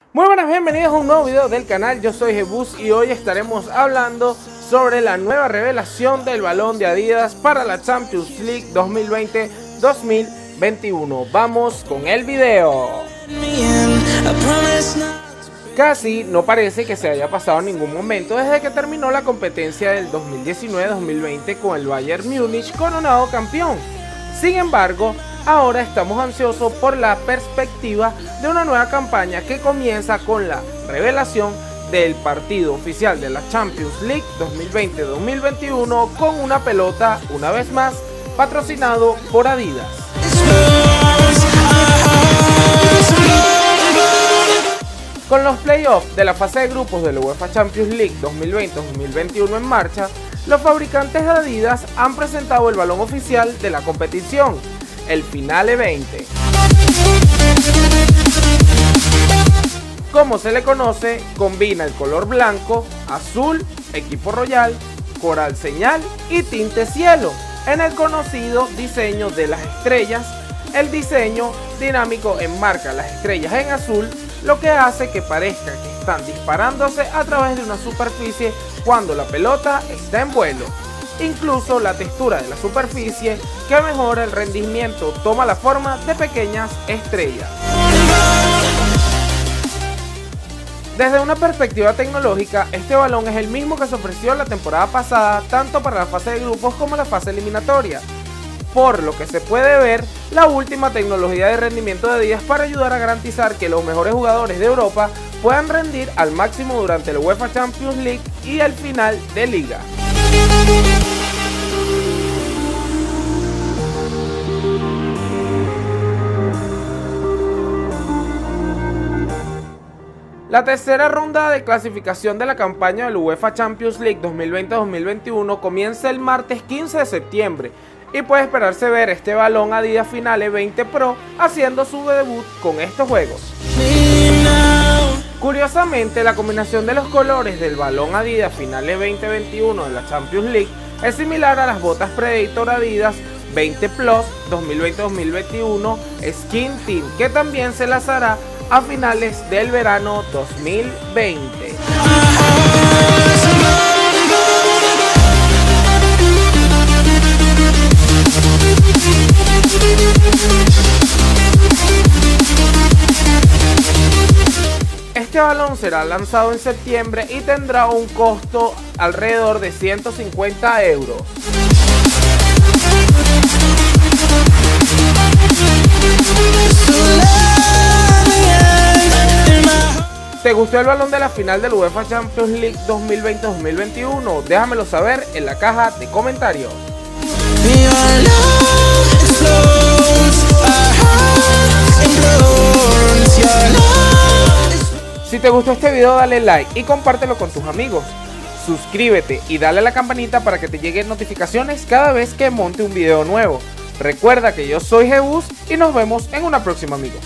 Muy buenas, bienvenidos a un nuevo video del canal. Yo soy Jebus y hoy estaremos hablando sobre la nueva revelación del balón de Adidas para la Champions League 2020-2021. Vamos con el video. Casi no parece que se haya pasado ningún momento desde que terminó la competencia del 2019-2020 con el Bayern Múnich coronado campeón. Sin embargo, ahora estamos ansiosos por la perspectiva de una nueva campaña que comienza con la revelación del partido oficial de la Champions League 2020-2021 con una pelota, una vez más, patrocinado por Adidas. Con los playoffs de la fase de grupos de la UEFA Champions League 2020-2021 en marcha, los fabricantes de Adidas han presentado el balón oficial de la competición, el Finale 20. Como se le conoce, combina el color blanco, azul, equipo royal, coral señal y tinte cielo en el conocido diseño de las estrellas. El diseño dinámico enmarca las estrellas en azul, lo que hace que parezca que están disparándose a través de una superficie cuando la pelota está en vuelo. Incluso la textura de la superficie que mejora el rendimiento toma la forma de pequeñas estrellas. Desde una perspectiva tecnológica, este balón es el mismo que se ofreció la temporada pasada tanto para la fase de grupos como la fase eliminatoria. Por lo que se puede ver la última tecnología de rendimiento de Adidas para ayudar a garantizar que los mejores jugadores de Europa puedan rendir al máximo durante la UEFA Champions League y el final de liga. La tercera ronda de clasificación de la campaña de la UEFA Champions League 2020-2021 comienza el martes 15 de septiembre y puede esperarse ver este balón Adidas Finale 20 Pro haciendo su debut con estos juegos. Curiosamente, la combinación de los colores del balón Adidas Finale 2021 de la Champions League es similar a las botas Predator Adidas 20 Plus 2020-2021 Skin Team, que también se lanzará a finales del verano 2020. Este balón será lanzado en septiembre y tendrá un costo alrededor de 150 euros. ¿Te gustó el balón de la final de la UEFA Champions League 2020-2021? Déjamelo saber en la caja de comentarios. Si te gustó este video, dale like y compártelo con tus amigos. Suscríbete y dale a la campanita para que te lleguen notificaciones cada vez que monte un video nuevo. Recuerda que yo soy Jebus y nos vemos en una próxima, amigos.